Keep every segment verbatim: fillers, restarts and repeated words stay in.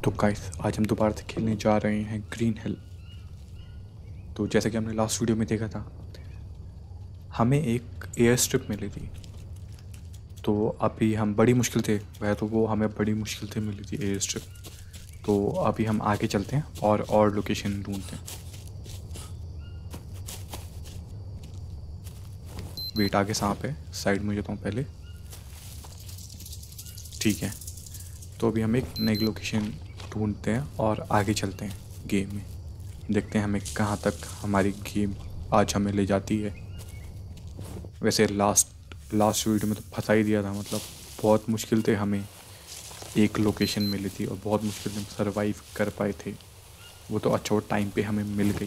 तो गाइस आज हम दोबारा से खेलने जा रहे हैं ग्रीन हिल। तो जैसे कि हमने लास्ट वीडियो में देखा था, हमें एक एयर स्ट्रिप मिली थी। तो अभी हम बड़ी मुश्किल थे, वह तो वो हमें बड़ी मुश्किल से मिली थी एयर स्ट्रिप। तो अभी हम आगे चलते हैं और और लोकेशन ढूंढते हैं। वेट, आगे सांप है, साइड में जाता हूँ पहले। ठीक है, तो अभी हम एक नई लोकेशन ढूंढते हैं और आगे चलते हैं गेम में। देखते हैं हमें कहाँ तक हमारी गेम आज हमें ले जाती है। वैसे लास्ट लास्ट वीडियो में तो फंसा ही दिया था, मतलब बहुत मुश्किल थे, हमें एक लोकेशन मिली थी और बहुत मुश्किल से हम सरवाइव कर पाए थे। वो तो अच्छा वो टाइम पे हमें मिल गई।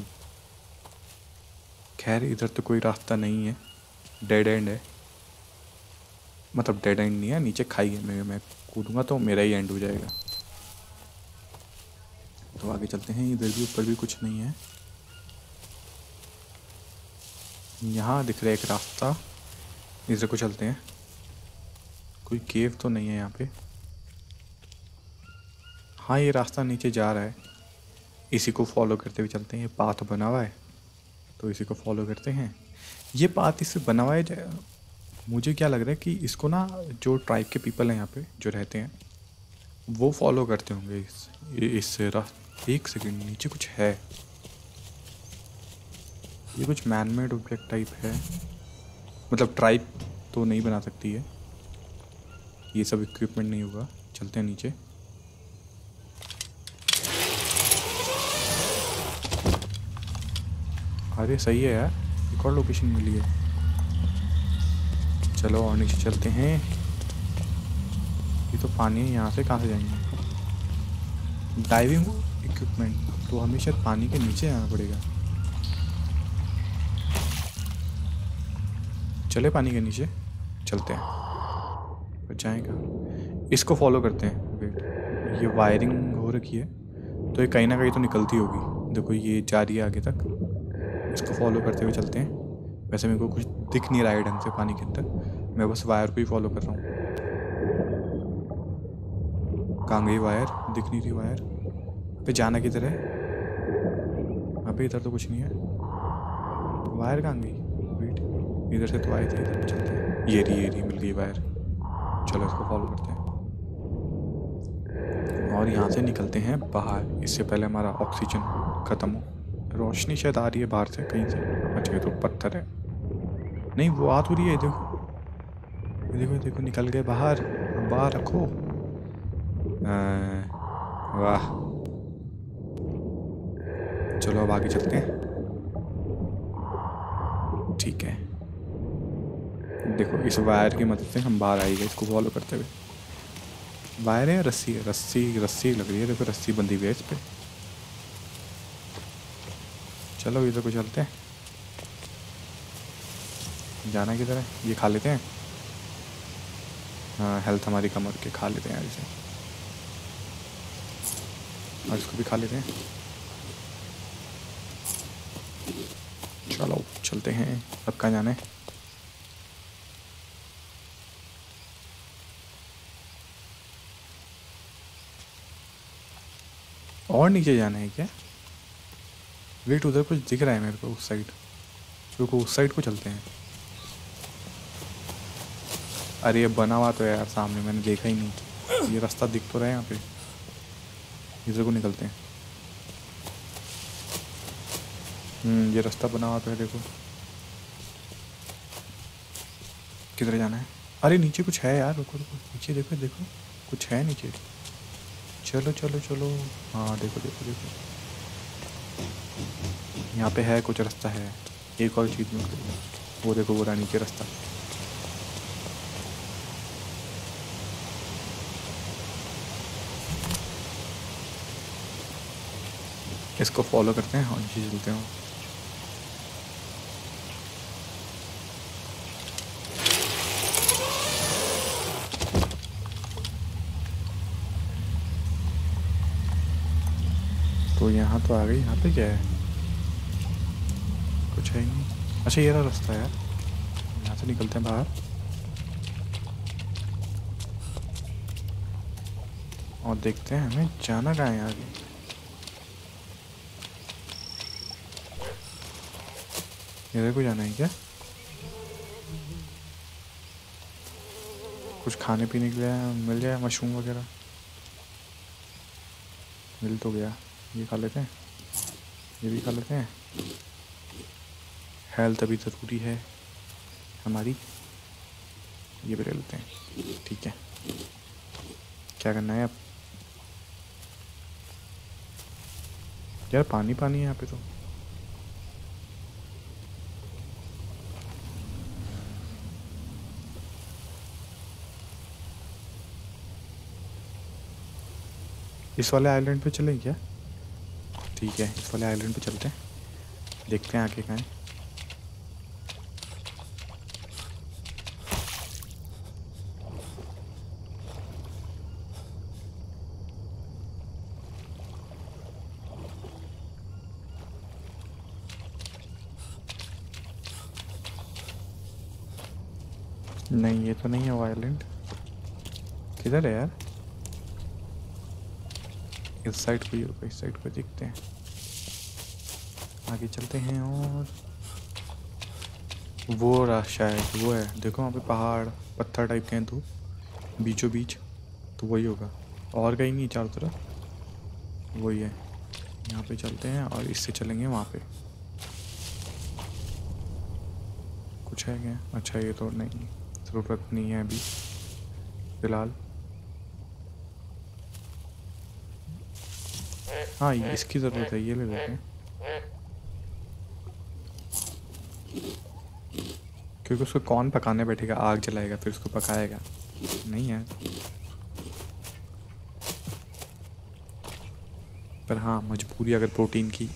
खैर इधर तो कोई रास्ता नहीं है, डेड एंड है। मतलब डेड एंड नहीं है, नीचे खाई है। मैं मैं कूदूंगा तो मेरा ही एंड हो जाएगा। तो आगे चलते हैं। इधर भी ऊपर भी कुछ नहीं है। यहाँ दिख रहा है एक रास्ता, इधर को चलते हैं। कोई केव तो नहीं है यहाँ पे। हाँ, ये रास्ता नीचे जा रहा है, इसी को फॉलो करते हुए चलते हैं। ये पाथ बना हुआ है तो इसी को फॉलो करते हैं। ये पाथ इससे बना हुआ है, मुझे क्या लग रहा है कि इसको ना जो ट्राइब के पीपल हैं यहाँ पे जो रहते हैं वो फॉलो करते होंगे इस इस रास्ते। एक सेकंड, नीचे कुछ है। ये कुछ मैन मेड ऑब्जेक्ट टाइप है, मतलब ट्राइब तो नहीं बना सकती है, ये सब इक्विपमेंट नहीं होगा। चलते हैं नीचे। अरे सही है यार, एक और लोकेशन मिली है। चलो और नीचे चलते हैं। ये तो पानी है, यहाँ से कहाँ से जाएंगे? डाइविंग इक्विपमेंट, तो हमें शायद पानी के नीचे आना पड़ेगा। चले पानी के नीचे चलते हैं, बच जाएगा। इसको फॉलो करते हैं। वेट, ये वायरिंग हो रखी है तो ये कहीं ना कहीं तो निकलती होगी। देखो ये जा रही है आगे तक, इसको फॉलो करते हुए चलते हैं। वैसे मेरे को कुछ दिख नहीं रहा है ढंग से पानी के अंदर, मैं बस वायर को ही फॉलो कर रहा हूँ। कहाँ गई वायर? दिख नहीं रही वायर। पे जाना किधर है? अबे इधर तो कुछ नहीं है। वायर कहाँ गई? वेट, इधर से तो आई थी, इधर चलते हैं। ये रही ये रही मिल गई वायर। चलो इसको फॉलो करते हैं और यहाँ से निकलते हैं बाहर, इससे पहले हमारा ऑक्सीजन ख़त्म हो। रोशनी शायद आ रही है बाहर से कहीं से। अच्छा ये तो पत्थर है। नहीं, वो आ तो रही है, देखो देखो देखो, निकल गए बाहर। बाहर रखो। वाह, चलो अब आगे चलते हैं। ठीक है, देखो इस वायर की मदद से हम बाहर आएंगे, इसको फॉलो करते हुए। वायर है, रस्सी है, रस्सी रस्सी लग रही है। देखो रस्सी बंधी हुई है इस पर। चलो इधर को चलते हैं। जाना किधर है? ये खा लेते हैं। हाँ, हेल्थ हमारी कम के खा लेते हैं इसे, और इसको भी खा लेते हैं। चलो चलते हैं। अब कहाँ जाना है? और नीचे जाना है क्या? वेट, उधर कुछ दिख रहा है मेरे को, उस साइड। रुको, उस साइड को चलते हैं। अरे ये बना हुआ तो है यार सामने, मैंने देखा ही नहीं। ये रास्ता दिख तो रहा है यहाँ पे, इधर को निकलते हैं। हम्म ये रास्ता बना हुआ तो है, देखो। किधर जाना है? अरे नीचे कुछ है यार, रुको रुको, नीचे देखो देखो, कुछ है नीचे। चलो चलो चलो। हाँ देखो देखो देखो, यहाँ पे है कुछ रास्ता है। एक और चीज़ में वो देखो, वो रहा नीचे रास्ता। इसको फॉलो करते हैं और नीचे चलते हैं। तो यहाँ तो आ गई। यहाँ पे क्या है? कुछ है ही नहीं। अच्छा ये रहा रास्ता यार, यहाँ से निकलते हैं बाहर। और देखते हैं हमें जाना कहाँ है आगे। इधर को जाना है क्या? कुछ खाने पीने के लिए मिल जाए, मशरूम वगैरह मिल तो गया। ये खा लेते हैं, ये भी खा लेते हैं। हेल्थ अभी ज़रूरी है हमारी, ये भी ले लेते हैं। ठीक है, क्या करना है अब? यार पानी पानी है यहाँ पे तो। इस वाले आइलैंड पे चलें क्या? ठीक है, इस वाले आइलैंड पे चलते हैं, देखते हैं आगे कहाँ है। नहीं, ये तो नहीं है वो आइलैंड। किधर है यार? इस साइड पे ही होगा, इस साइड पे देखते हैं। आगे चलते हैं और वो रहा शायद, वो है देखो वहाँ पे पहाड़ पत्थर टाइप के हैं तो बीचों बीच, तो वही होगा। और कहीं नहीं, चारों तरफ वही है। यहाँ पे चलते हैं और इससे चलेंगे वहाँ पे। कुछ है क्या? अच्छा ये तो नहीं, ज़रूरत नहीं है अभी फ़िलहाल। हाँ ये इसकी ज़रूरत है, ये ले लेते हैं क्योंकि उसको कौन पकाने बैठेगा, आग जलाएगा फिर उसको पकाएगा नहीं है। पर हाँ मजबूरी अगर प्रोटीन की।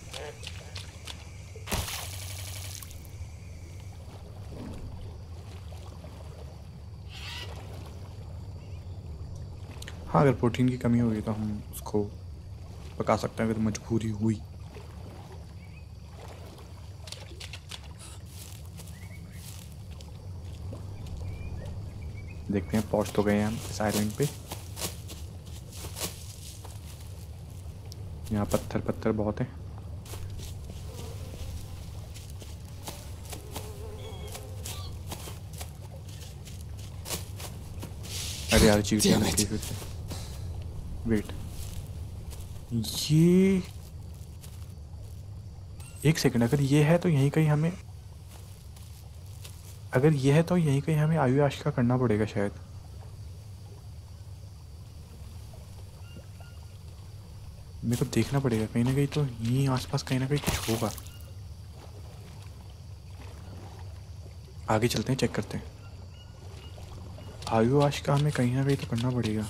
हाँ अगर प्रोटीन की कमी होगी तो हम उसको पका सकते हैं अगर मजबूरी हुई। देखते हैं, पहुंच तो गए हैं हम इस आइलैंड पे। यहाँ पत्थर पत्थर बहुत हैं। अरे यार चीटियाँ लगी फिर से। वेट, ये एक सेकंड, अगर ये है तो यहीं कहीं हमें, अगर ये है तो यहीं कहीं हमें आयु आशिका करना पड़ेगा शायद। मेरे को देखना पड़ेगा कहीं ना कहीं, तो यहीं आसपास कहीं ना कहीं कुछ होगा। आगे चलते हैं, चेक करते हैं। आयु आशिका हमें कहीं ना कहीं तो करना पड़ेगा।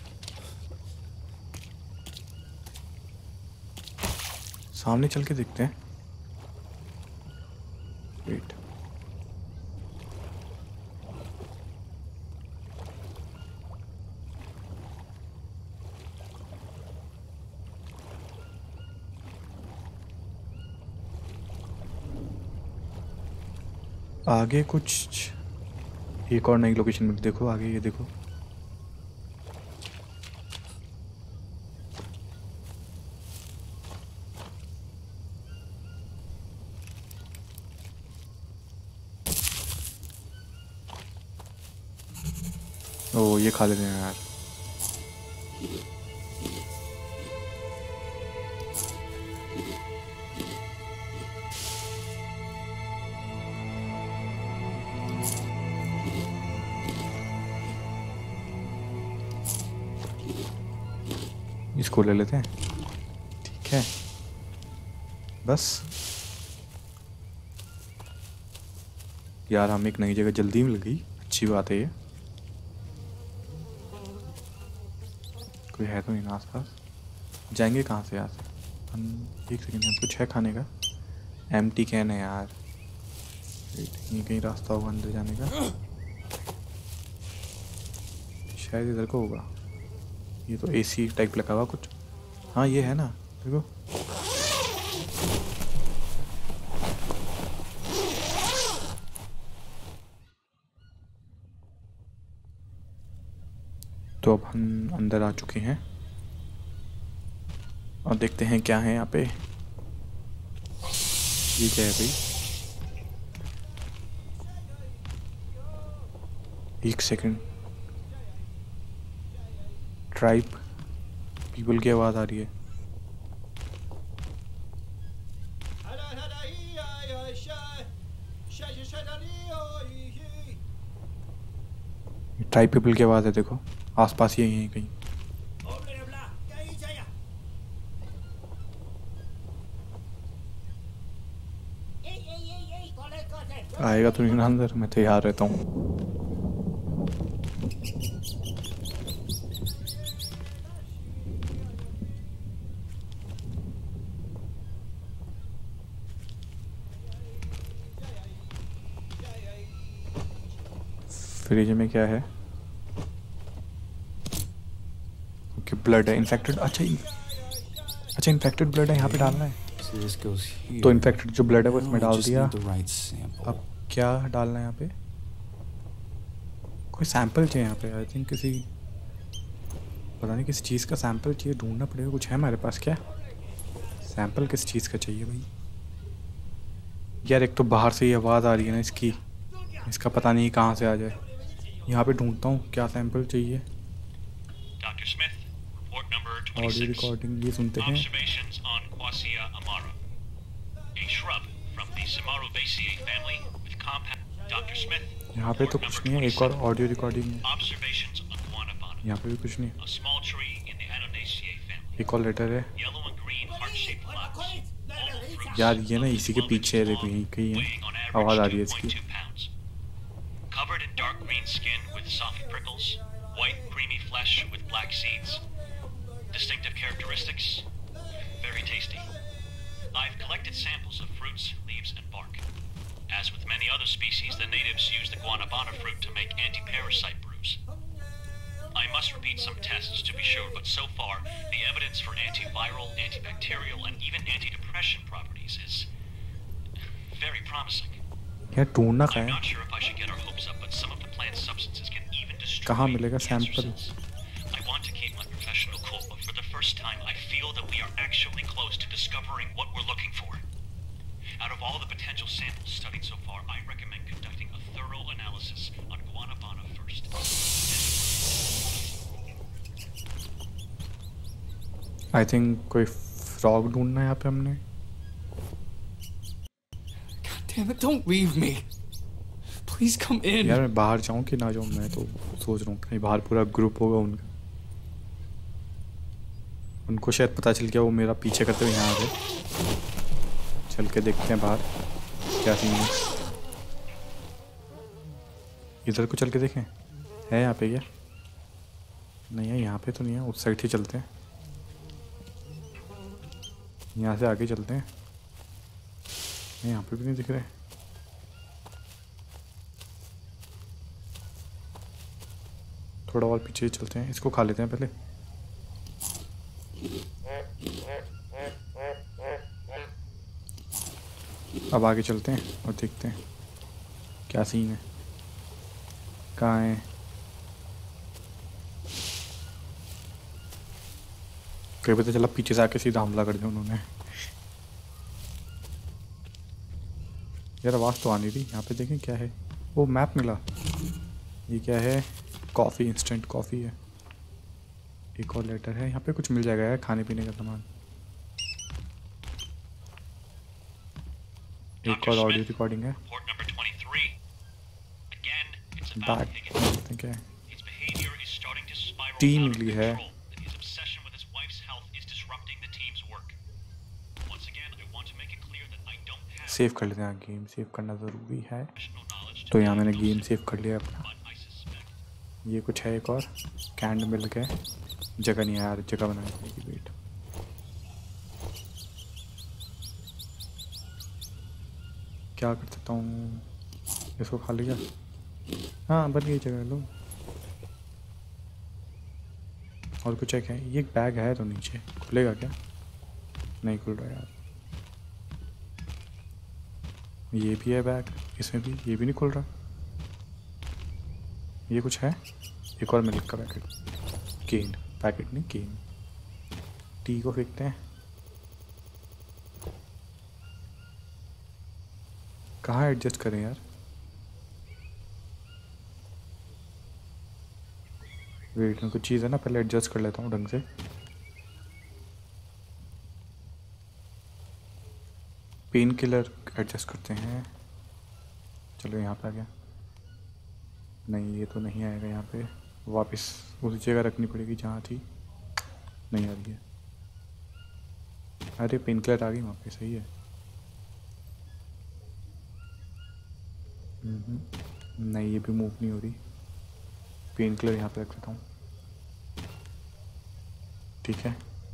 सामने चल के देखते हैं। वेट, आगे कुछ एक और नई लोकेशन में देखो, आगे ये देखो। ओ ये खा लेते हैं यार। इसको ले लेते हैं, ठीक है बस। यार हम एक नई जगह जल्दी मिल गई, अच्छी बात है ये। कोई है तो नहीं आस पास, जाएंगे कहाँ से यहाँ से हम? एक सेकेंड, यहाँ कुछ है खाने का? एम्प्टी कैन है यार। ये कहीं रास्ता होगा अंदर जाने का, शायद इधर को होगा। ये तो एसी टाइप लगा हुआ कुछ। हाँ ये है ना, देखो। तो अब हम अंदर आ चुके हैं और देखते हैं क्या है यहाँ पे। ये क्या है भाई? एक सेकंड, ट्राइब पीपल की आवाज़ आ रही है। ट्राइब पीपल की आवाज़ है, देखो आसपास ही है कहीं। आएगा तो नहीं ना अंदर, मैं तैयार रहता हूँ। फ्रिज में क्या है? ओके, ब्लड है, इन्फेक्टेड। अच्छा अच्छा इन्फेक्टेड ब्लड है, यहाँ पे डालना है। तो इन्फेक्टेड जो ब्लड है वो इसमें डाल दिया। अब क्या डालना है यहाँ पे? कोई सैंपल चाहिए यहाँ पे, आई थिंक किसी, पता नहीं किसी चीज़ का सैंपल चाहिए, ढूंढना पड़ेगा। कुछ है हमारे पास क्या? सैंपल किस चीज़ का चाहिए भाई? यार एक तो बाहर से ही आवाज़ आ रही है ना इसकी, इसका पता नहीं कहाँ से आ जाए। यहाँ पे ढूंढता हूँ क्या सैंपल चाहिए। ऑडियो रिकॉर्डिंग ये सुनते हैं। यहाँ पे तो कुछ नहीं है, एक और ऑडियो रिकॉर्डिंग है। यहाँ पे भी कुछ नहीं है, एक और लेटर है। यार ये ना इसी के पीछे है, देखो यहीं कहीं है, आवाज़ आ रही है इसकी। Distinctive characteristics, very tasty. I've collected samples of fruits, leaves, and bark. As with many other species, the natives use the guanabana fruit to make anti-parasite brews. I must repeat some tests to be sure, but so far, the evidence for antiviral, antibacterial, and even antidepressant properties is very promising. यार ढूंढना I'm कहाँ है? not sure if I should get our hopes up, but some of the plant substances can even destroy कहाँ मिलेगा cancer sample? cells. I want to keep my professional cool, but for the first time, I feel that we are actually close to discovering what we're looking for. Out of all the potential samples studied so far, I recommend conducting a thorough analysis on guanabana first. I think कोई frog ढूंढना है यहाँ पे हमने। God damn it, don't leave me. Please come in. यार मैं बाहर जाऊँ कि ना जाऊँ, मैं तो सोच रहा हूँ कहीं बाहर पूरा ग्रुप होगा उनका, उनको शायद पता चल गया, वो मेरा पीछे करते हुए यहाँ आ गए। चल के देखते हैं बाहर क्या सीन है। इधर को चल के देखें, है यहाँ पे क्या? नहीं है, यहाँ पे तो नहीं है, उस साइड ही चलते हैं, यहाँ से आगे चलते हैं। नहीं यहाँ पे भी नहीं दिख रहे। थोड़ा और पीछे चलते हैं, इसको खा लेते हैं पहले। अब आगे चलते हैं और देखते हैं क्या सीन है, कहाँ है। कहीं पता चला पीछे से आके सीधा हमला कर दिया उन्होंने। यार आवाज़ तो आ नहीं रही। यहाँ पे देखें क्या है, वो मैप मिला। ये क्या है? कॉफ़ी, इंस्टेंट कॉफ़ी है। एक और लेटर है, यहाँ पे कुछ मिल जाएगा यार, खाने पीने का सामान। एक और ऑडियो रिकॉर्डिंग है। बैग क्या है? टीम मिली है। सेव कर लेते हैं, गेम सेव करना ज़रूरी है। तो यहाँ मैंने गेम सेव कर लिया अपना। ये कुछ है एक और, कैंड मिल गए। जगह नहीं है यार, जगह बनाने की। वेट, क्या कर सकता हूँ? इसको खा लिया। हाँ बन गई जगह, लो। और कुछ है क्या? ये एक बैग है तो नीचे, खुलेगा क्या? नहीं खुल रहा यार। ये भी है बैग, इसमें भी, ये भी नहीं खुल रहा। ये कुछ है, एक और मिल्क का पैकेट। केन, पैकेट नहीं केन। टी को फेंकते हैं। कहाँ एडजस्ट करें यार? वेट में कुछ चीज़ है ना, पहले एडजस्ट कर लेता हूँ ढंग से। पेन किलर एडजस्ट करते हैं। चलो यहाँ पे आ गया। नहीं ये तो नहीं आएगा यहाँ पे, वापस उसी जगह रखनी पड़ेगी जहाँ थी। नहीं आ रही है। अरे पेन किलर आ गई वहाँ पे, सही है। नहीं ये भी मूव नहीं हो रही। पेन किलर यहाँ पे रख देता हूँ, ठीक है।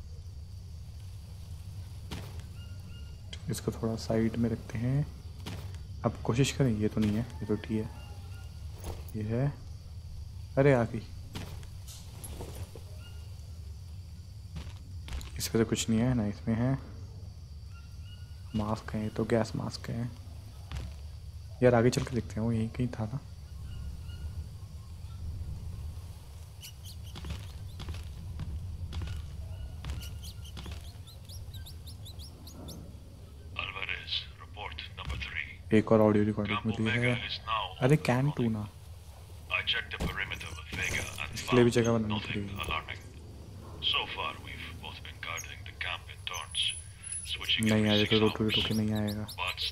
इसको थोड़ा साइड में रखते हैं। अब कोशिश करें, ये तो नहीं है, ये तो ठीक है। ये है, अरे आ गई। इस पे तो कुछ नहीं है ना, इसमें है मास्क है, तो गैस मास्क है यार। आगे चल के देखते हैं, वो यहीं कहीं था ना। एक और ऑडियो रिकॉर्डिंग मिली है। अरे कैन टू ना, इसके लिए भी जगह बनानी पड़ेगी। नहीं आएगा तो रोटो रोटो के नहीं आएगा।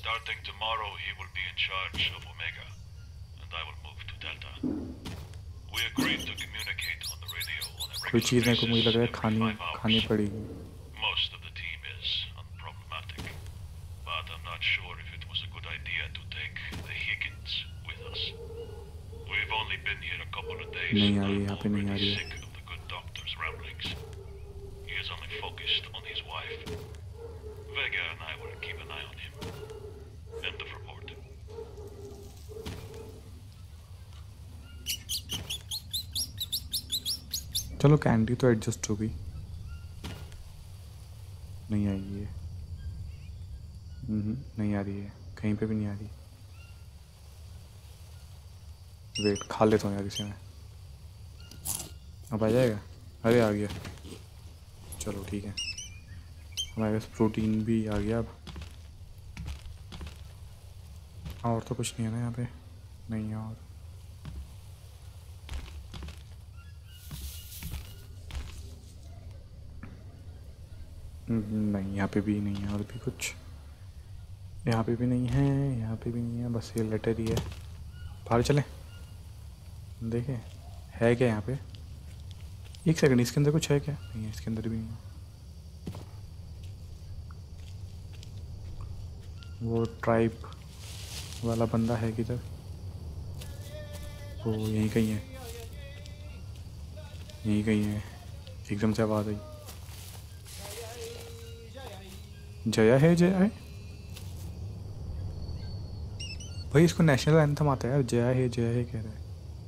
कोई चीज़ मेरे को मुझे लग रहा है खानी खानी पड़ेगी। नहीं आ रही है, यहाँ पे नहीं आ रही है। चलो कैंडी तो एडजस्ट हो गई। नहीं आई है, नहीं आ रही है, कहीं पे भी नहीं आ रही। वेट खा लेता हूँ यार इसे मैं। अब आ जाएगा? अरे आ गया, चलो ठीक है। हमारे पास प्रोटीन भी आ गया अब। और तो कुछ नहीं है ना यहाँ पे? नहीं है और। नहीं यहाँ पे भी नहीं है, और भी कुछ यहाँ पे भी नहीं है, यहाँ पे भी नहीं है, बस ये लेटर ही है। बाहर चलें देखें है क्या यहाँ पे। एक सेकंड, इसके अंदर कुछ है क्या? नहीं है, इसके अंदर भी नहीं है। वो ट्राइब वाला बंदा है किधर? वो यहीं कहीं है, यहीं कहीं है। एकदम से आवाज़ आई, जया है जया है। भाई इसको नेशनल एंथम आता है यार, जया है जया है कह रहा है।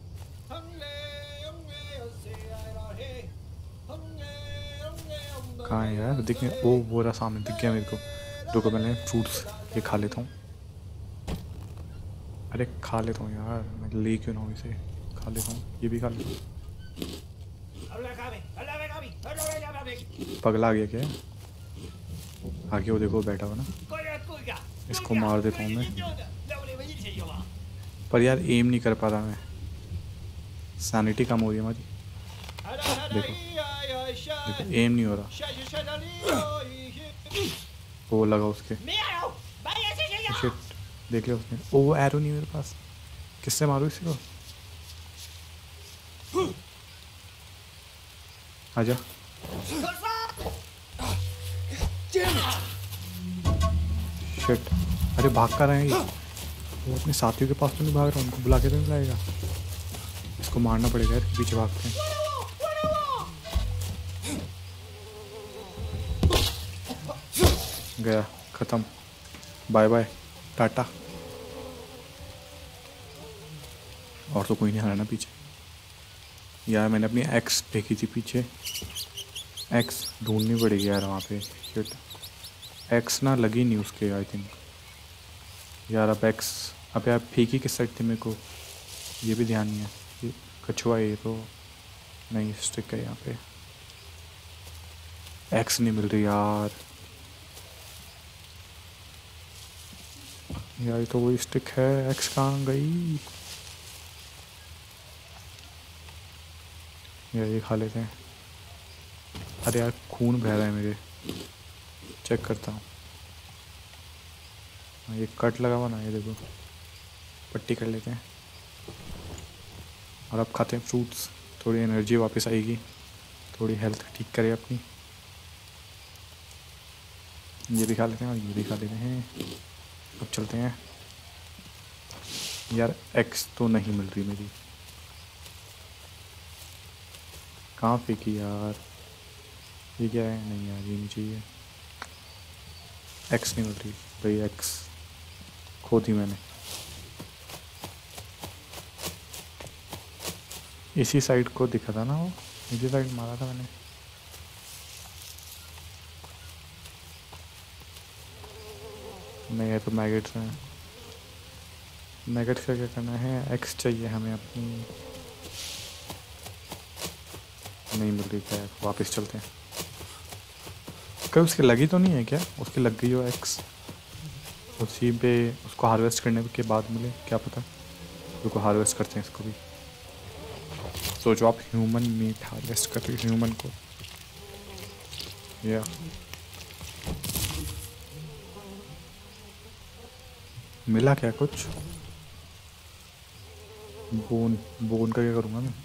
कहाँ है यार? दिखने, ओ वो रहा सामने, दिख गया मेरे को। रुको मैंने फ्रूट्स ये खा लेता हूँ। अरे खा लेता हूँ यार, मैं ले क्यों ना हूँ इसे, खा लेता हूँ, ये भी खा लेता हूँ। पगला गया क्या? आगे वो देखो बैठा हुआ ना, इसको मार देता हूँ मैं। पर यार एम नहीं कर पा रहा मैं, सैनिटी कम हो रही है हमारी। देखो देखो एम नहीं हो रहा। वो लगा उसके, शिट देख लिया उसने। ओ वो एरो नहीं मेरे पास, किससे मारूं इसी को? आजा। शिट, अरे भाग कर रहे हैं ये। वो अपने साथियों के पास तो नहीं भाग रहा, उनको बुला के तो नहीं लाएगा। इसको मारना पड़ेगा यार, पीछे भागते हैं। गया, खत्म, बाय बाय टाटा। और तो कोई नहीं आ रहा ना पीछे यार। मैंने अपनी एक्स फेंकी थी पीछे, एक्स ढूंढनी पड़ेगी यार वहाँ पे। शिट, एक्स ना लगी नहीं उसके आई थिंक यार। अब एक्स, अब यार फेंकी किस साइड थी मेरे को ये भी ध्यान नहीं है। ये कछुआ है ये तो, नहीं स्टिक है यहाँ पे। एक्स नहीं मिल रही यार। यार ये तो वही स्टिक है, एक्स कहाँ गई? यार ये खा लेते हैं। अरे यार खून बह रहा है मेरे, चेक करता हूँ। हाँ, ये कट लगा हुआ ना, ये देखो, पट्टी कर लेते हैं। और अब खाते हैं फ्रूट्स, थोड़ी एनर्जी वापस आएगी, थोड़ी हेल्थ ठीक करे अपनी। ये भी खा लेते हैं और ये भी खा लेते हैं। अब चलते हैं। यार एक्स तो नहीं मिल रही मेरी, कहाँ फेंकी यार? ये क्या है? नहीं यार ये नहीं चाहिए। एक्स नहीं मिल रही भाई, एक्स खो दी मैंने। इसी साइड को दिखा था ना वो, इसी साइड मारा था मैंने। नहीं है तो मैगेट्स हैं। मैगेट्स का क्या करना है? एक्स चाहिए हमें अपनी। नहीं मिल रही क्या? वापस चलते हैं। कभी उसके लगी तो नहीं है क्या? उसकी लग गई हो एक्स, उसी पे उसको हार्वेस्ट करने के बाद मिले, क्या पता। उसको हार्वेस्ट करते हैं इसको भी। सोचो आप ह्यूमन मीट हार्वेस्ट कर रहे हो ह्यूमन को। या मिला क्या कुछ? बोन, बोन का क्या करूँगा मैं?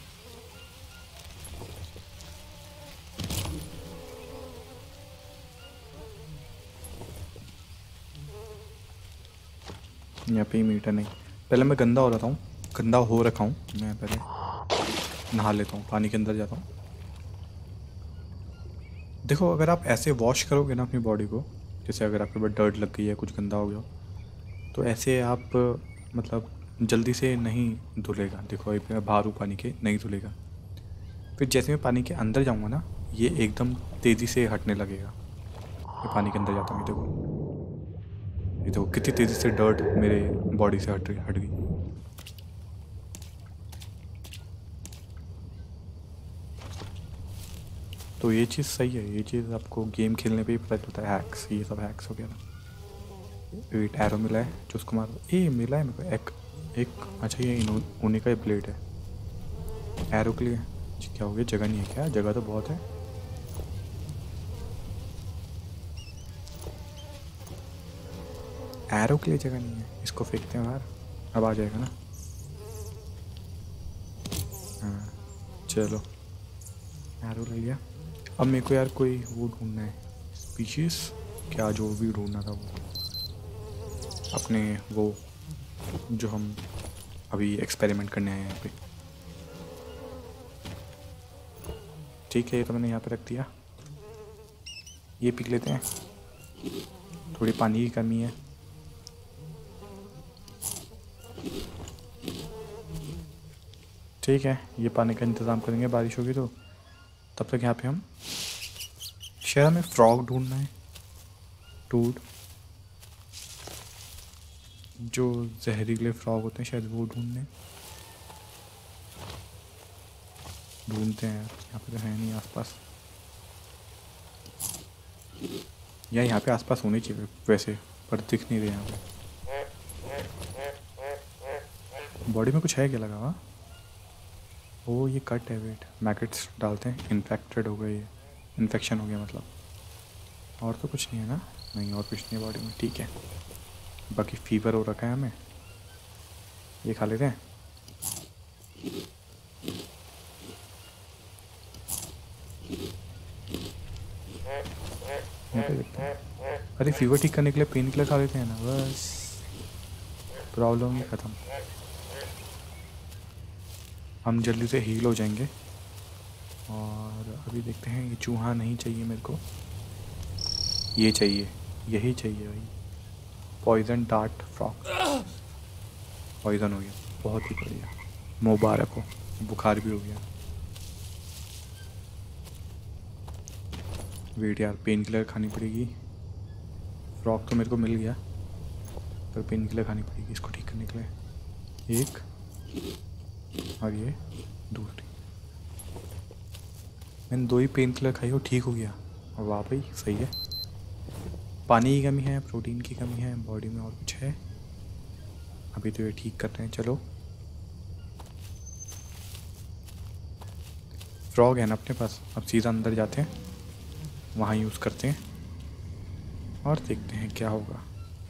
यहाँ पे ही मीट है। नहीं, पहले मैं गंदा हो रहा हूँ, गंदा हो रखा हूँ मैं। पहले नहा लेता हूँ, पानी के अंदर जाता हूँ। देखो अगर आप ऐसे वॉश करोगे ना अपनी बॉडी को, जैसे अगर आपके ऊपर डर्ट लग गई है, कुछ गंदा हो गया, तो ऐसे आप मतलब जल्दी से नहीं धुलेगा। देखो ये बाहर हूँ पानी के, नहीं धुलेगा। फिर जैसे मैं पानी के अंदर जाऊँगा ना, ये एकदम तेज़ी से हटने लगेगा। मैं पानी के अंदर जाता हूँ, ये देखो, ये देखो कितनी तेज़ी से डर्ट मेरे बॉडी से हट हट गई। तो ये चीज़ सही है, ये चीज़ आपको गेम खेलने पे ही पता चलता है। हैक्स, ये सब हैक्स हो गया ना। वेट, एरो मिला है जो उसको मारो। ए मिला है मेरे को एक एक अच्छा ये उन्हीं का ही प्लेट है एरो के लिए। क्या हो गया? जगह नहीं है क्या? जगह तो बहुत है। एरो के लिए जगह नहीं है, इसको फेंकते हैं बाहर, अब आ जाएगा ना। हाँ चलो, एरो ले लिया। अब मेरे को यार कोई वो ढूंढना है, स्पीशीज क्या, जो भी ढूंढना था वो अपने, वो जो हम अभी एक्सपेरिमेंट करने आए हैं यहाँ पे। ठीक है, ये तो मैंने यहाँ पे रख दिया। ये पी लेते हैं, थोड़ी पानी की कमी है। ठीक है, ये पानी का इंतज़ाम करेंगे, बारिश होगी तो। तब तक यहाँ पे हम शहर में फ्रॉग ढूंढना है, टूड, जो जहरीले फ्रॉग होते हैं शायद वो ढूंढने ढूंढते हैं। यहाँ पे तो है नहीं आसपास, या यहाँ पे आसपास होने चाहिए वैसे, पर दिख नहीं रहे यहाँ पे। बॉडी में कुछ है क्या लगा हुआ? ओ ये कट है, वेट, मैकेट्स डालते हैं। इन्फेक्टेड हो गए, ये इन्फेक्शन हो गया मतलब। और तो कुछ नहीं है ना? नहीं और कुछ नहीं है बॉडी में, ठीक है। बाकी फीवर हो रखा है हमें, ये खा लेते हैं। यहाँ पे देखते हैं। अरे फीवर ठीक करने के लिए पेन किलर खा लेते हैं ना, बस प्रॉब्लम ही ख़त्म। हम जल्दी से हील हो जाएंगे। और अभी देखते हैं, ये चूहा नहीं चाहिए मेरे को, ये चाहिए, यही चाहिए भाई। पॉइजन डार्ट फ्रॉग, पॉइजन हो गया, बहुत ही बढ़िया, मुबारक हो। बुखार भी हो गया। वेट यार, पेन किलर खानी पड़ेगी। फ्रॉग तो मेरे को मिल गया, पर पेन किलर खानी पड़ेगी इसको ठीक करने के लिए। एक और ये दूसरी, मैंने दो ही पेन किलर खाई और ठीक हो गया। वाह भाई सही है। पानी की कमी है, प्रोटीन की कमी है, बॉडी में और कुछ है? अभी तो ये ठीक कर रहे हैं। चलो फ्रॉग है ना अपने पास, अब सीधा अंदर जाते हैं, वहाँ यूज़ करते हैं और देखते हैं क्या होगा।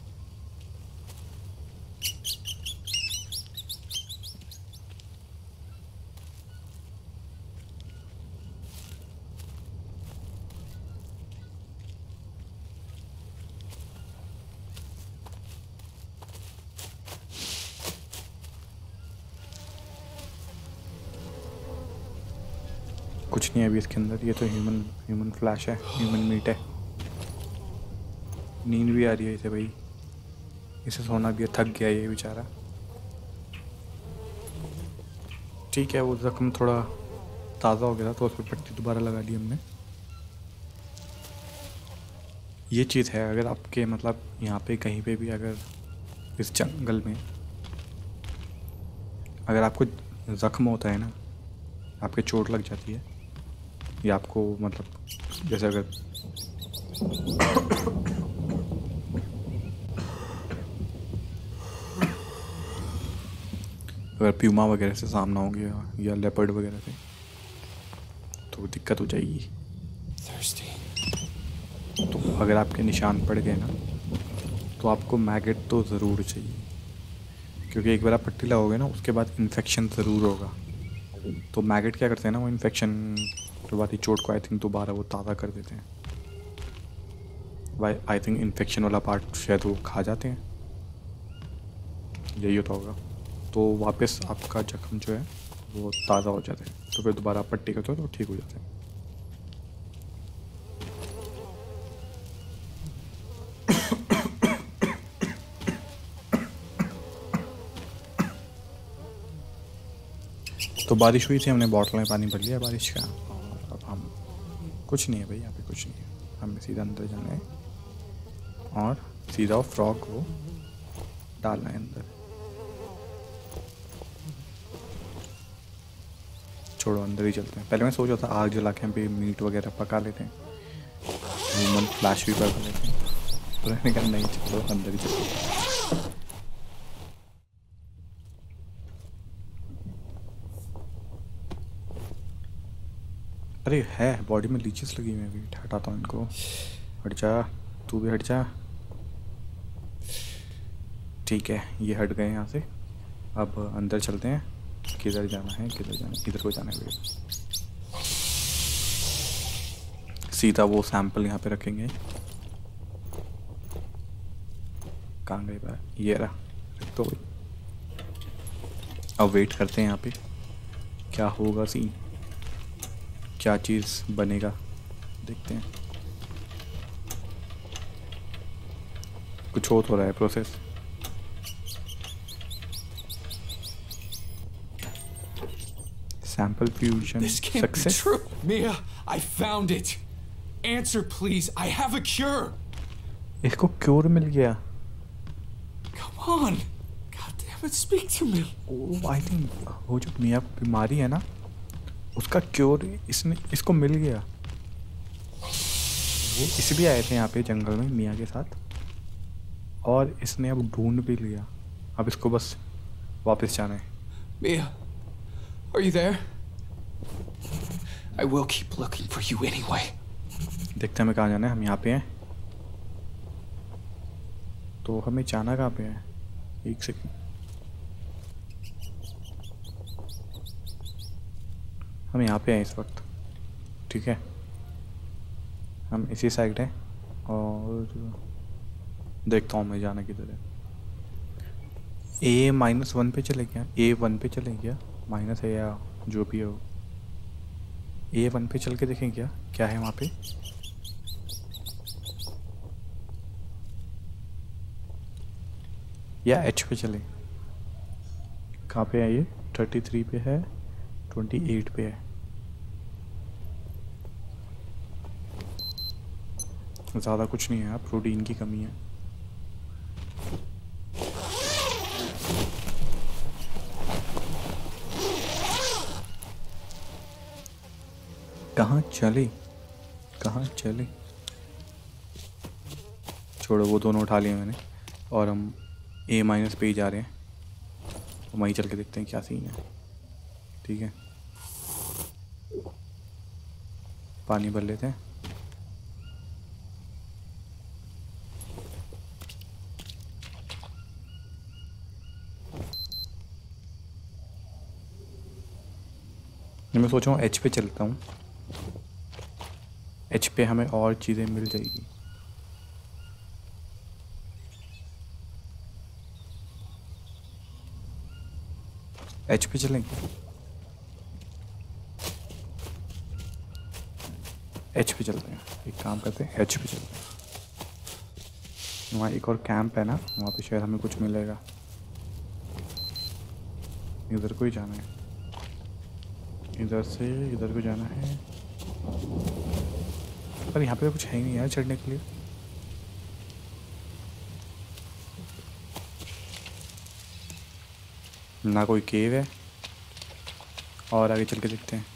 कुछ नहीं है अभी इसके अंदर। ये तो ह्यूमन ह्यूमन फ्लैश है, ह्यूमन मीट है। नींद भी आ रही है इसे भाई, इसे सोना भी है, थक गया ये बेचारा। ठीक है, वो जख्म थोड़ा ताज़ा हो गया था तो उस पर पट्टी दोबारा लगा दी हमने। ये चीज़ है, अगर आपके मतलब यहाँ पे कहीं पे भी अगर इस जंगल में अगर आपको ज़ख्म होता है ना, आपके चोट लग जाती है या आपको मतलब जैसे अगर अगर प्यूमा वगैरह से सामना हो गया या लेपर्ड वगैरह से तो दिक्कत हो जाएगी। तो अगर आपके निशान पड़ गए ना तो आपको मैगेट तो ज़रूर चाहिए, क्योंकि एक बार आप पट्टी लगाओगे ना उसके बाद इन्फेक्शन ज़रूर होगा। तो मैगेट क्या करते हैं ना, वो इन्फेक्शन के बाद ही चोट को आई थिंक दोबारा वो ताज़ा कर देते हैं। वाई आई थिंक इन्फेक्शन वाला पार्ट शायद वो खा जाते हैं, यही होता होगा। तो वापस आपका जख्म जो है वो ताज़ा हो जाता है, तो फिर दोबारा पट्टी करते हो तो ठीक हो जाता है। तो बारिश हुई थी, हमने बॉटल में पानी भर लिया बारिश का, और अब हम कुछ नहीं है भाई, यहाँ पे कुछ नहीं है। हमें सीधा अंदर जाना है और सीधा फ्रॉग को डालना है अंदर। छोड़ो अंदर ही चलते हैं। पहले मैं सोच रहा था आग जला के हम पे मीट वगैरह पका लेते हैं, ह्यूमन फ्लैश भी पका लेते हैं, तो मैंने कहा नहीं चलो अंदर ही चलते हैं। अरे है बॉडी में लीचेस लगी हुई हैं, हटाता हूँ इनको। हट जा, तू भी हट जा। ठीक है, ये हट गए यहाँ से। अब अंदर चलते हैं। किधर जाना है, किधर जाना है, इधर को जाना है। सीधा वो सैंपल यहाँ पे रखेंगे। कहाँ गए भाई, ये रहा, रख दो। अब वेट करते हैं यहाँ पे क्या होगा सीन, क्या चीज़ बनेगा, देखते हैं। कुछ हो तो रहा है process. Sample fusion This can't success. be true. Mia, I found it. Answer, please. I have a cure. इसको क्योर मिल गया। Come on. God damn it, speak to me. Oh, I think वो जो मिया बीमारी है ना, उसका क्योर इसने इसको मिल गया। वो इस भी आए थे यहाँ पे जंगल में मिया के साथ, और इसने अब ढूंढ भी लिया। अब इसको बस वापस जाना है। Mia, are you there? I will keep looking for you anyway. देखते हैं हमें कहाँ जाना है। हम यहाँ पे हैं, तो हमें जाना कहाँ पे है? एक सेकंड, हम यहाँ पे हैं इस वक्त। ठीक है, हम इसी साइड हैं और देखता हूँ मैं जाना किधर है। ए माइनस वन पे चले गया, ए वन पे चले गया, माइनस है या जो भी हो। ए वन पे चल के देखें क्या क्या है वहाँ पे। या एच पे चले, कहाँ पे है ये? थर्टी थ्री पे है, ट्वेंटी एट पे है। ज़्यादा कुछ नहीं है, प्रोटीन की कमी है। कहाँ चली कहाँ चली? छोड़ो, वो दोनों उठा लिए मैंने और हम ए माइनस पे ही जा रहे हैं। तो वहीं चल के देखते हैं क्या सीन है। ठीक है, पानी भर लेते हैं। मैं सोच रहा हूँ एच पे चलता हूँ, एच पे हमें और चीज़ें मिल जाएगी। एच पे चलेंगे, एच पे चलते हैं। एक काम करते हैं, एच पे चलते हैं। वहाँ एक और कैंप है ना, वहाँ पे शायद हमें कुछ मिलेगा। इधर को ही जाना है, इधर से इधर को जाना है। पर यहाँ पे तो कुछ है ही नहीं यार चढ़ने के लिए। ना कोई केव है, और आगे चल के देखते हैं।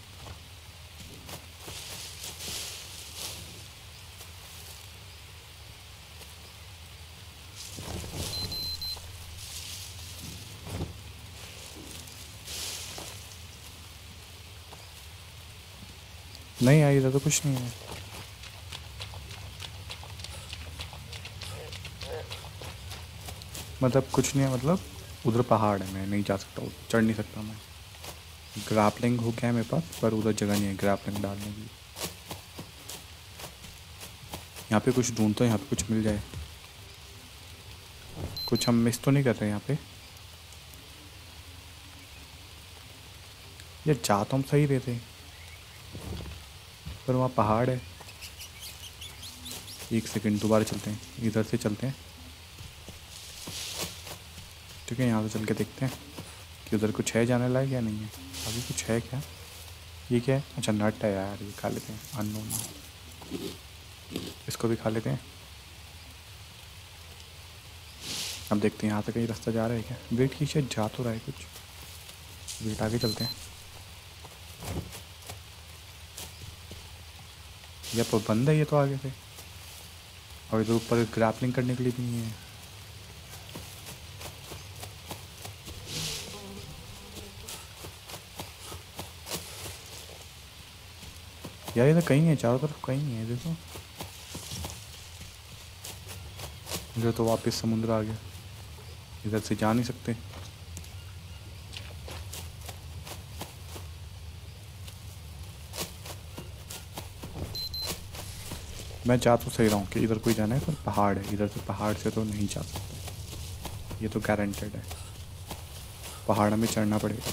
नहीं यार, इधर तो कुछ नहीं है। मतलब कुछ नहीं है, मतलब उधर पहाड़ है, मैं नहीं जा सकता, चढ़ नहीं सकता मैं। ग्रैपलिंग हो गया है मेरे पास, पर उधर जगह नहीं है ग्रैपलिंग डालने की। यहाँ पे कुछ ढूंढता हूँ, यहाँ पे कुछ मिल जाए। कुछ हम मिस तो नहीं कर रहे यहाँ पे। ये जा तो हम सही रहे थे, पर वहाँ पहाड़ है। एक सेकंड, दोबारा चलते हैं, इधर से चलते हैं। ठीक है, यहाँ से चल के देखते हैं कि उधर कुछ है जाने लायक या नहीं है। अभी कुछ है क्या? ये क्या है? अच्छा नट है यार, ये खा लेते हैं। अननोन, इसको भी खा लेते हैं। अब देखते हैं यहाँ से कहीं रास्ता जा रहा है क्या। वेट की शायद जा तो रहा है कुछ। वेट, आगे चलते हैं। ये तो बंद है, ये तो आगे से। और इधर ऊपर ग्रैपलिंग करने के लिए भी नहीं है। यार इधर कहीं है, चारों तरफ कहीं नहीं है। देखो इधर तो वापस समुद्र आ गया, इधर से जा नहीं सकते। मैं जा तो सही रहा हूँ कि इधर कोई जाना है, पर पहाड़ है, इधर से पहाड़ से तो नहीं जा सकते, ये तो गारंटेड है। पहाड़ में चढ़ना पड़ेगा।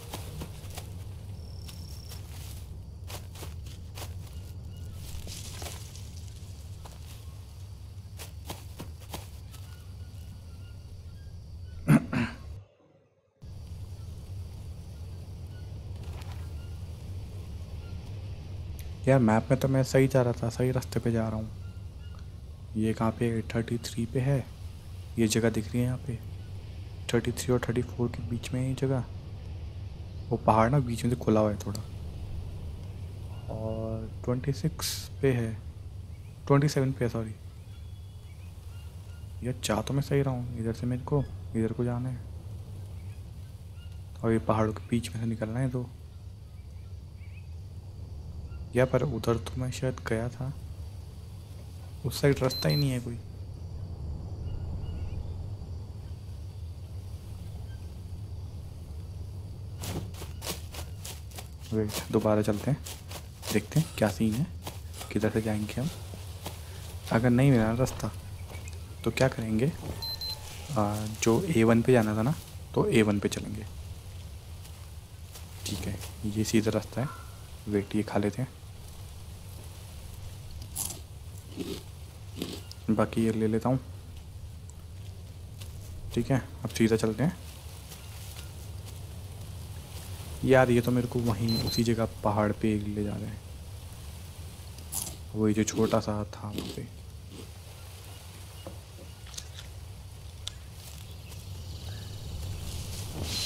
यार मैप में तो मैं सही जा रहा था, सही रास्ते पे जा रहा हूँ। ये कहाँ पे? थर्टी थ्री पे है ये जगह, दिख रही है यहाँ पे। थर्टी थ्री और थर्टी फोर के बीच में है ये जगह। वो पहाड़ ना बीच में से खुला हुआ है थोड़ा। और ट्वेंटी सिक्स पे है, ट्वेंटी सेवन पे है सॉरी। यार जा तो मैं सही रहा हूँ, इधर से मेरे को इधर को जाना है, और ये पहाड़ों के बीच में से निकलना है। तो या पर उधर तो मैं शायद गया था, उस साइड रास्ता ही नहीं है कोई। वेट, दोबारा चलते हैं, देखते हैं क्या सीन है, किधर से जाएंगे हम। अगर नहीं मिला रास्ता तो क्या करेंगे, आ, जो ए वन पे जाना था ना, तो ए वन पे चलेंगे। ठीक है, ये सीधा रास्ता है। वेट, ये खा लेते हैं, बाकी ये ले लेता हूँ। ठीक है, अब सीधा चलते हैं। यार ये तो मेरे को वहीं उसी जगह पहाड़ पे ले जा रहे हैं, वही जो छोटा सा था वहाँ पे।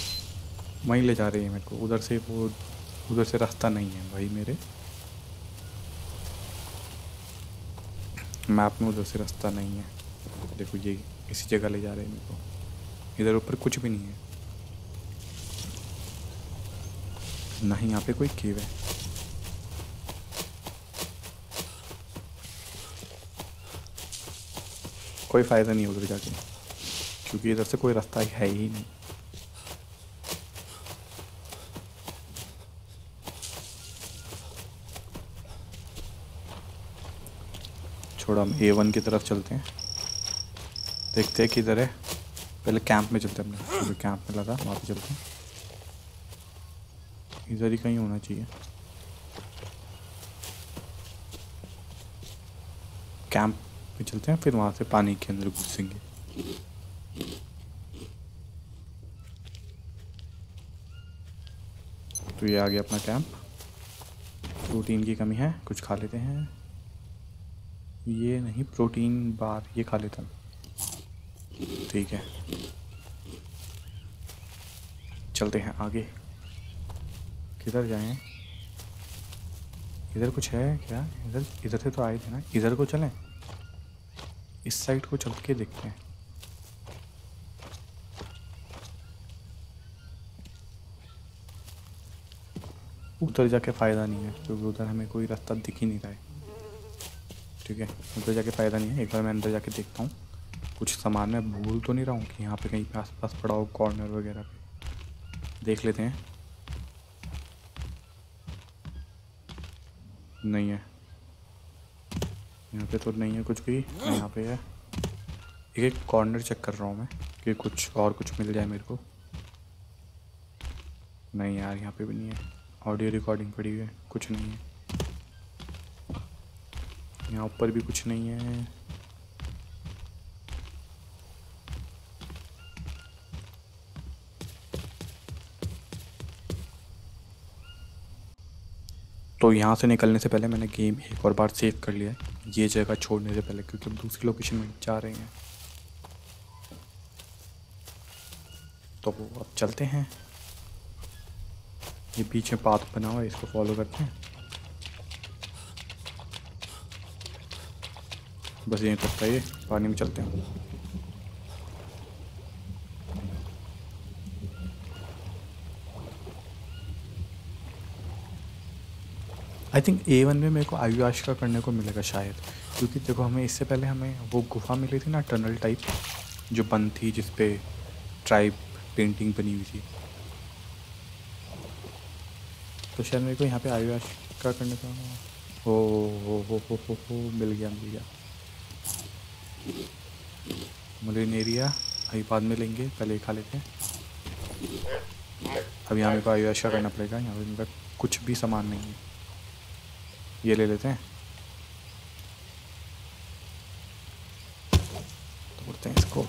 वहीं ले जा रही है मेरे को, उधर से वो उधर से रास्ता नहीं है भाई मेरे। मैप में उधर से रास्ता नहीं है। देखो ये इसी जगह ले जा रहे हैं मेरे को। इधर ऊपर कुछ भी नहीं है, ना ही यहाँ पे कोई केव है। कोई फ़ायदा नहीं है उधर जाके, क्योंकि इधर से कोई रास्ता है ही नहीं। छोड़ा, हम ए वन की तरफ चलते हैं, देखते हैं किधर है। पहले कैंप में चलते हैं, अपने जो कैंप में लगा वहाँ पे चलते हैं। इधर ही कहीं होना चाहिए कैंप में। चलते हैं, फिर वहाँ से पानी के अंदर घुसेंगे। तो ये आ गया अपना कैंप। प्रोटीन की कमी है, कुछ खा लेते हैं। ये नहीं, प्रोटीन बार ये खा लेता हूँ, ठीक है। चलते हैं आगे। किधर जाएं? इधर कुछ है क्या? इधर इधर से तो आए थे ना, इधर को चलें। इस साइड को चल के देखते हैं। उधर जाके फ़ायदा नहीं है, क्योंकि उधर हमें कोई रास्ता दिख ही नहीं रहा है, ठीक है। उधर जाके फ़ायदा नहीं है। एक बार मैं अंदर जाके देखता हूँ कुछ सामान मैं भूल तो नहीं रहा हूँ कि यहाँ पे कहीं पे आसपास पड़ा हो, कॉर्नर वगैरह पे देख लेते हैं। नहीं है यहाँ पे, तो नहीं है कुछ भी। यहाँ पे है। एक एक कॉर्नर चेक कर रहा हूँ मैं कि कुछ और कुछ मिल जाए मेरे को। नहीं यार, यहाँ पे भी नहीं है। ऑडियो रिकॉर्डिंग पड़ी हुई है, कुछ नहीं है। यहाँ ऊपर भी कुछ नहीं है। तो यहाँ से निकलने से पहले मैंने गेम एक और बार सेव कर लिया है, ये जगह छोड़ने से पहले, क्योंकि हम दूसरी लोकेशन में जा रहे हैं। तो अब चलते हैं। ये बीच में पाथ बना हुआ है, इसको फॉलो करते हैं। बस यहीं तक था, ये पानी में चलते हैं। आई थिंक ए वन में मेरे को आयुआश का करने को मिलेगा शायद, क्योंकि देखो हमें इससे पहले हमें वो गुफा मिली थी ना, टनल टाइप जो बंद थी, जिस पे ट्राइब पेंटिंग बनी हुई थी। तो शायद मेरे को यहाँ पे आयुआश का करने का हो हो हो हो हो हो मिल गया मिल गया मलेनेरिया अभी बाद में लेंगे, पहले खा लेते हैं। अब यहाँ मेरे को आयुआश का करना पड़ेगा। यहाँ पे मेरा कुछ भी सामान नहीं है, ये ले लेते हैं। तोड़ते हैं इसको।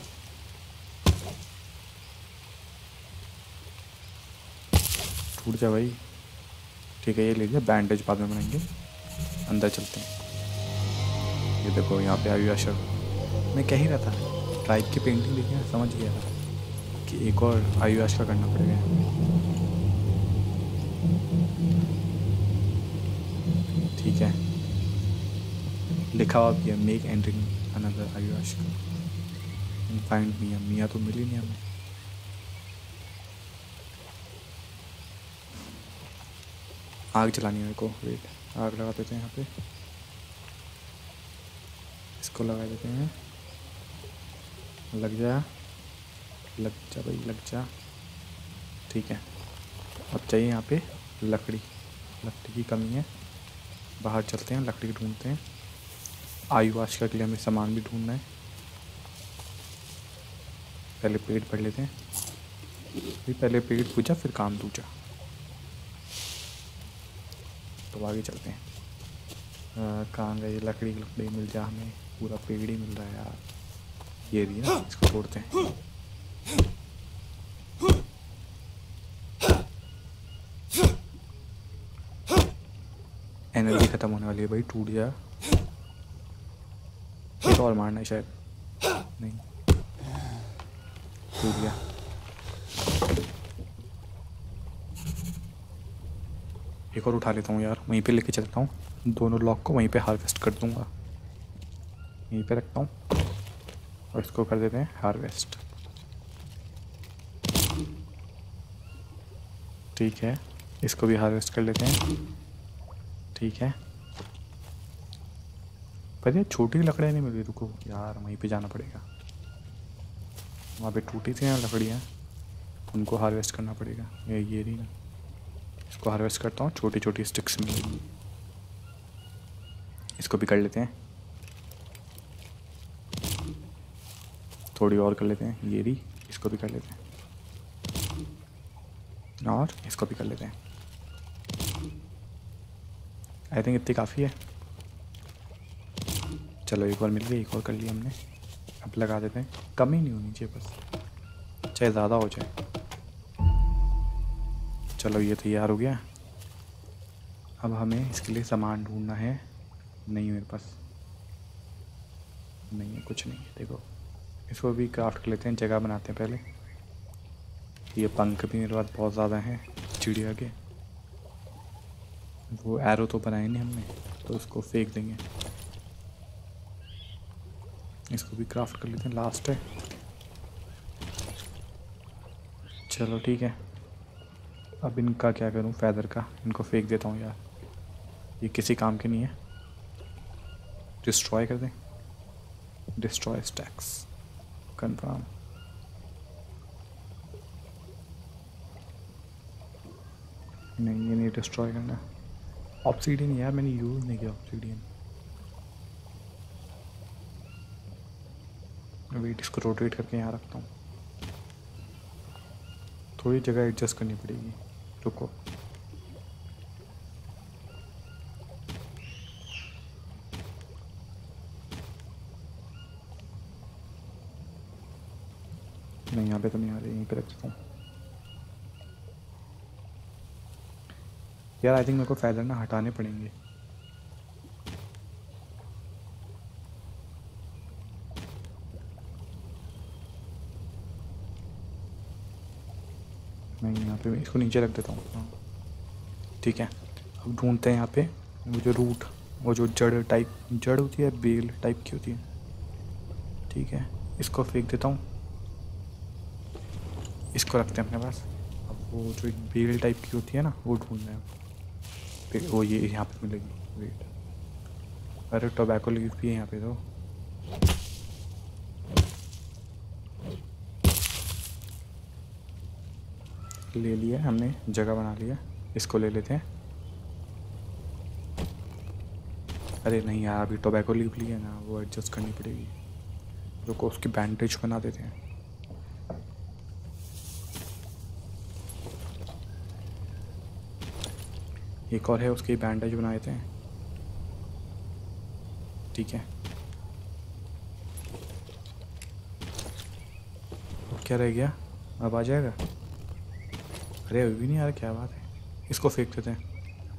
टूट जा भाई, ठीक है। ये ले लिया, बैंडेज बाद में बनाएंगे। अंदर चलते हैं। ये देखो यहाँ पे आयुआश, मैं कह ही रहा था ट्राइब की पेंटिंग देखी ना, समझ गया था कि एक और आयुआश का करना पड़ेगा। ठीक है, लिखा हुआ भी है मेक एंट्रिंग अनदर आयुआश का। फाइंड मियाँ, मियाँ तो मिली नहीं हमें। आग जलानी है मेरे को, वेट, आग लगा देते हैं यहाँ पे। इसको लगा देते हैं। लग जा लग जा भाई, लग जा, ठीक है। अब चाहिए यहाँ पे लकड़ी, लकड़ी की कमी है। बाहर चलते हैं, लकड़ी ढूंढते हैं। आयुआश के लिए हमें सामान भी ढूंढना है। पहले पेट भर लेते हैं, फिर पहले पेट पूजा फिर काम दूजा। तो आगे चलते हैं। कहाँ गई लकड़ी? लकड़ी मिल जा हमें, पूरा पेड़ ही मिल रहा है यार। ये रही ना, इसको तोड़ते हैं। एनर्जी खत्म होने वाली है भाई, टूट जा। एक और मारना है शायद, नहीं टूट गया। एक और उठा लेता हूँ यार, वहीं पे लेके चलता हूँ। दोनों लॉक को वहीं पे हार्वेस्ट कर दूंगा। यहीं पे रखता हूँ और इसको कर देते हैं हार्वेस्ट। ठीक है, इसको भी हार्वेस्ट कर लेते हैं। ठीक है, पर ये छोटी लकड़ियाँ नहीं मिल रही। रुको यार, वहीं पे जाना पड़ेगा। वहाँ पे टूटी थी ना लकड़ियाँ, उनको हार्वेस्ट करना पड़ेगा। ये ये रही ना, इसको हार्वेस्ट करता हूँ, छोटी छोटी स्टिक्स मिलेगी। इसको भी कर लेते हैं, थोड़ी और कर लेते हैं। ये रही, इसको भी कर लेते हैं और इसको भी कर लेते हैं। आई थिंक इतनी काफ़ी है। चलो एक और मिल गई, एक और कर लिया हमने। अब लगा देते हैं, कम ही नहीं होनी चाहिए बस, चाहे ज़्यादा हो जाए। चलो ये तैयार हो गया। अब हमें इसके लिए सामान ढूंढना है। नहीं मेरे पास नहीं है, कुछ नहीं है। देखो इसको भी क्राफ्ट कर लेते हैं, जगह बनाते हैं पहले। ये पंख भी मेरे पास बहुत ज़्यादा हैं चिड़िया के। वो एरो तो बनाए नहीं हमने, तो उसको फेंक देंगे। इसको भी क्राफ्ट कर लेते हैं, लास्ट है। चलो ठीक है, अब इनका क्या करूं, फैदर का इनको फेंक देता हूं यार, ये किसी काम के नहीं है। डिस्ट्रॉय कर दें, डिस्ट्रॉय स्टैक्स, कंफर्म। नहीं ये नहीं डिस्ट्रॉय करना। ऑब्सीडियन यार मैंने यूज़ नहीं किया ऑब्सीडियन। वेट, इसको रोटेट करके यहाँ रखता हूँ। थोड़ी जगह एडजस्ट करनी पड़ेगी, रुको। नहीं यहाँ पे तो नहीं आ रही, यहीं पे रख देता हूँ यार। आई थिंक मेरे को फैदर ना हटाने पड़ेंगे। नहीं यहाँ पे इसको नीचे रख देता हूँ। हाँ ठीक है, अब ढूंढते हैं यहाँ पे वो जो रूट, वो जो जड़ टाइप जड़ होती है, बेल टाइप की होती है। ठीक है, इसको फेंक देता हूँ, इसको रखते हैं अपने पास। अब वो जो एक बेल टाइप की होती है ना, वो ढूंढना है। फिर वो ये यहाँ पे मिलेगी। वेट, अरे टोबैको लीफ भी है यहाँ पे तो। ले लिया हमने, जगह बना लिया। इसको ले लेते हैं। अरे नहीं यार, अभी टोबैको लीफ ली है ना, वो एडजस्ट करनी पड़ेगी। रुको उसकी बैंडेज बना देते हैं। एक और है, उसकी बैंडेज बना देते हैं। ठीक है, क्या रह गया, अब आ जाएगा। अरे अभी भी नहीं आ रहा, क्या बात है। इसको फेंक देते हैं।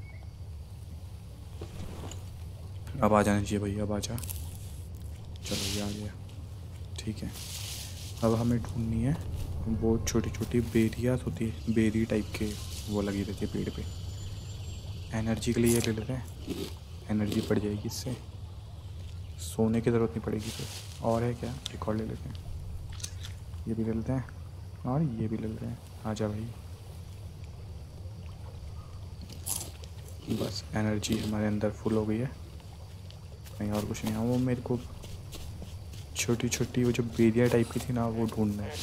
अब आ जाना चाहिए भाई, अब आ जा। चलो ये आ गया। ठीक है, अब हमें ढूंढनी है वो छोटी छोटी बेरियास होती है, बेरी टाइप के वो लगी रहती है पेड़ पे। एनर्जी के लिए ये ले लेते हैं, एनर्जी बढ़ जाएगी इससे। सोने की ज़रूरत नहीं पड़ेगी फिर। और है क्या, एक और ले लेते हैं। ये भी ले लेते हैं और ये भी ले लेते हैं। आ जा भाई, बस एनर्जी हमारे अंदर फुल हो गई है। नहीं और कुछ नहीं है। वो मेरे को छोटी छोटी वो जो बेरिया टाइप की थी ना, वो ढूंढना है।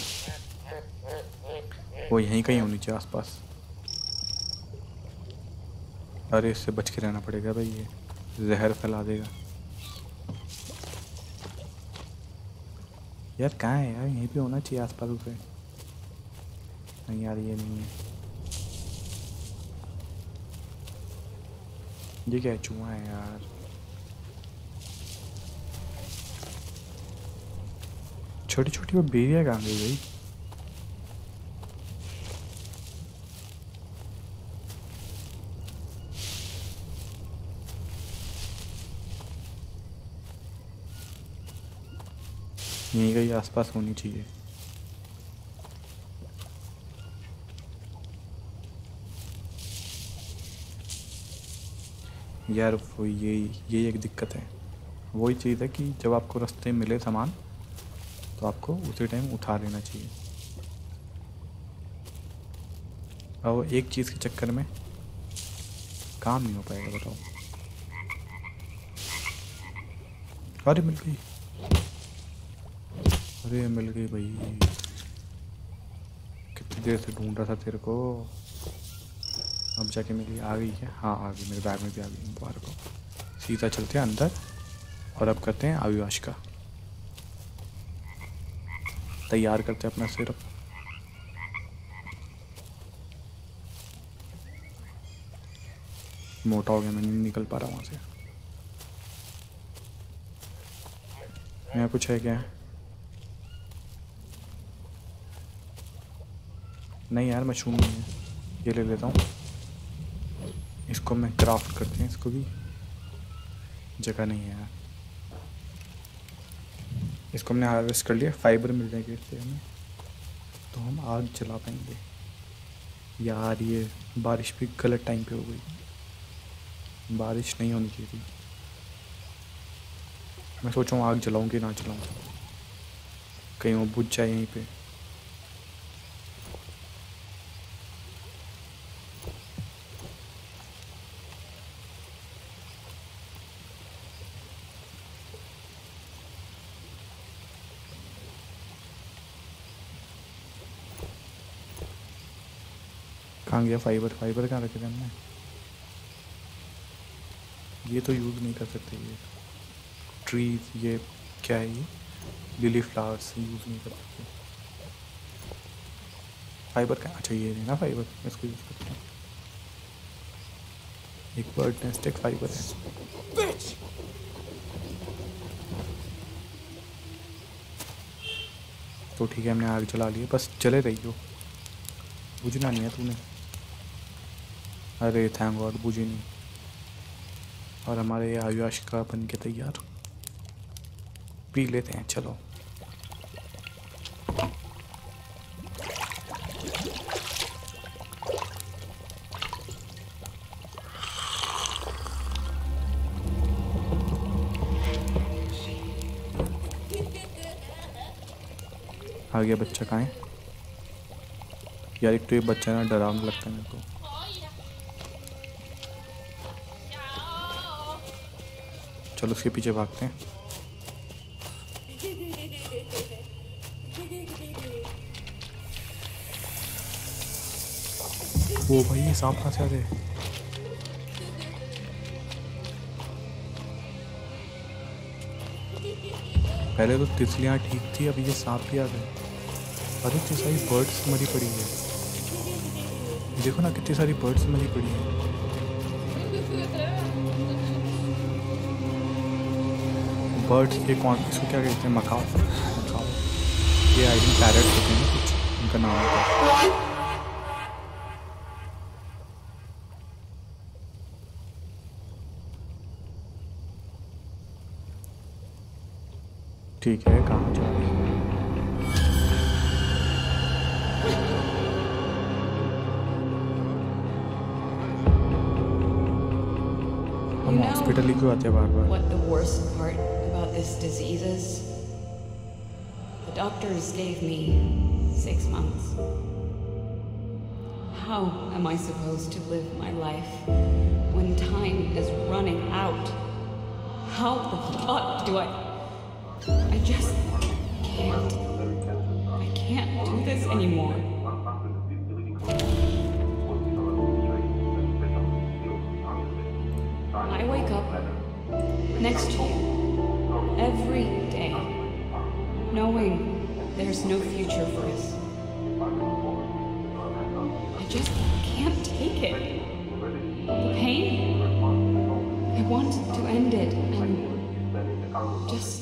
वो यहीं कहीं होनी चाहिए आसपास। अरे इससे बच के रहना पड़ेगा भाई, ये जहर फैला देगा यार। कहाँ है यार, यहीं पे होना चाहिए आसपास उसे। नहीं यार ये नहीं है, ये क्या है, चूहा है यार। छोटी छोटी वो बेरिया कहाँ गई भाई। यहीं कहीं आसपास होनी चाहिए। यार वो ये ये एक दिक्कत है। वही चीज़ है कि जब आपको रास्ते में मिले सामान तो आपको उसी टाइम उठा लेना चाहिए। और एक चीज़ के चक्कर में काम नहीं हो पाएगा, बताओ। अरे मिल गई, अरे मिल गई भाई, कितनी देर से ढूंढ रहा था तेरे को। अब जाके मिली, आ गई है। हाँ आ गई, मेरे बैग में भी आ गई। मुबारक हो। सीधा चलते हैं अंदर और अब करते हैं आयुष का तैयार करते हैं अपना सिरप। मोटा हो गया, मैं नहीं निकल पा रहा वहाँ से। यहाँ कुछ है क्या? नहीं यार, मशरूम नहीं है। ये ले लेता हूँ, इसको मैं क्राफ्ट करते हैं। इसको भी जगह नहीं है यार। इसको हमने हार्वेस्ट कर लिया, फाइबर मिल जाएगी इससे हमें, तो हम आग जला पाएंगे। यार ये बारिश भी गलत टाइम पे हो गई, बारिश नहीं होनी चाहिए थी। मैं सोचूँ आग जलाऊँ कि ना जलाऊँ, कहीं वो बुझ जाए यहीं पे। कहाँ गया फाइबर? फाइबर कहाँ रखे थे हमने? ये तो यूज़ नहीं कर सकते। ये ट्रीज, ये क्या है? ये लिली फ्लावर्स यूज़ नहीं कर सकते। फाइबर का, अच्छा ये नहीं ना फाइबर, इसको यूज़ करते हैं। एक बर्ड नेस्ट एक फाइबर है। तो ठीक है, हमने आग जला ली है, बस चले रही हो, बुझना नहीं है तूने। अरे थैंक गॉड बुझी नहीं। और हमारे ये आयुष का बन के तैयार, पी लेते हैं। चलो आ गया बच्चा। कहाँ है यार? एक तो ये बच्चा ना डरावना लगता है मेरे को। चलो उसके पीछे भागते हैं। वो भाई ये सांप कहाँ से आ गए? पहले तो तितलियाँ ठीक थी, अभी ये सांप भी आ गए। अरे इतनी सारी बर्ड्स मरी पड़ी है, देखो ना कितनी सारी बर्ड्स मरी पड़ी है। बर्ड्स ये कौन, इसको क्या कहते हैं? मकाओ। मकाओ ये आई थिंक पैरट होते हैं ना कुछ, उनका नाम होता है। ठीक है, कहाँ जा रहे हैं? हम हॉस्पिटल ही क्यों आते हैं बार बार? What the worst part about this disease is? The doctors gave me six months. How am I supposed to live my life when time is running out? How the fuck do I... I just can't. I can't do this anymore. I wake up next to you every day, knowing there's no future for us. I just can't take it. The pain, I want to end it and just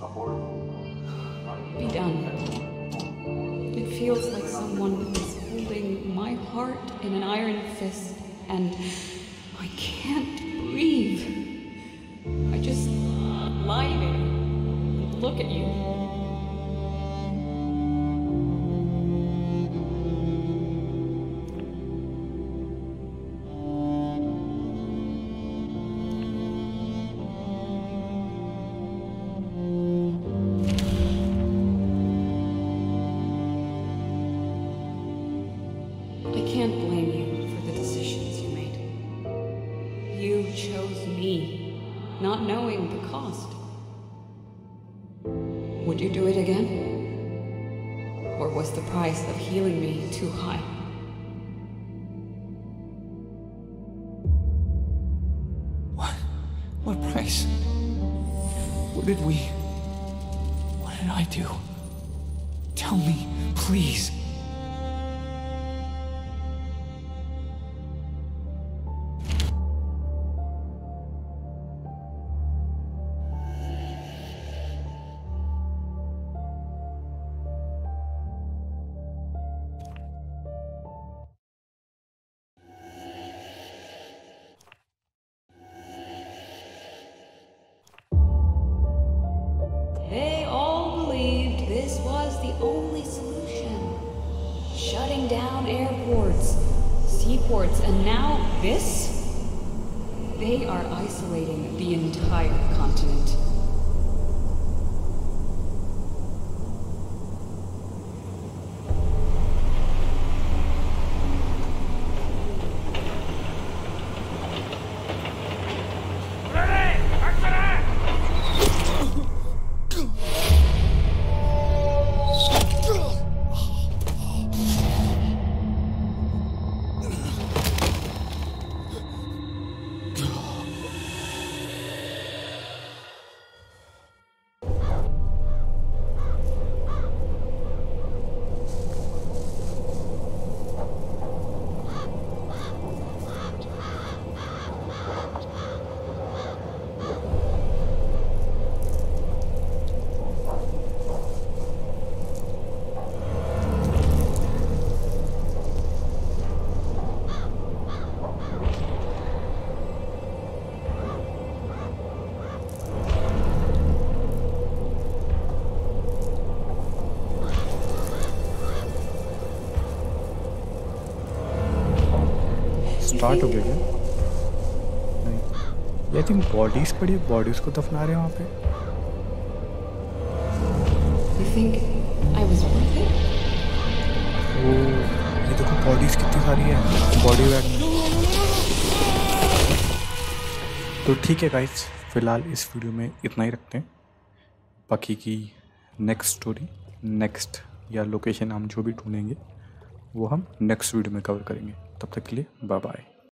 be done. It feels like someone is holding my heart in an iron fist and I can't breathe. I just lie there and look at you. Would you do it again? Or was the price of healing me too high? What? What price? What did we... What did I do? Tell me, please. They all believed this was the only solution. Shutting down airports, seaports, and now this? They are isolating the entire continent. Start हो गया क्या? नहीं, I think bodies पड़ी, bodies को दफना रहे हैं वहाँ पे। You think I was worth it? वो ये देखो बॉडीज कितनी सारी है बॉडी बैग में। तो ठीक है गाइस, फिलहाल इस वीडियो में इतना ही रखते हैं। बाकी की नेक्स्ट स्टोरी, नेक्स्ट या लोकेशन हम जो भी ढूंढेंगे वो हम नेक्स्ट वीडियो में कवर करेंगे। तब तक के लिए बाय बाय।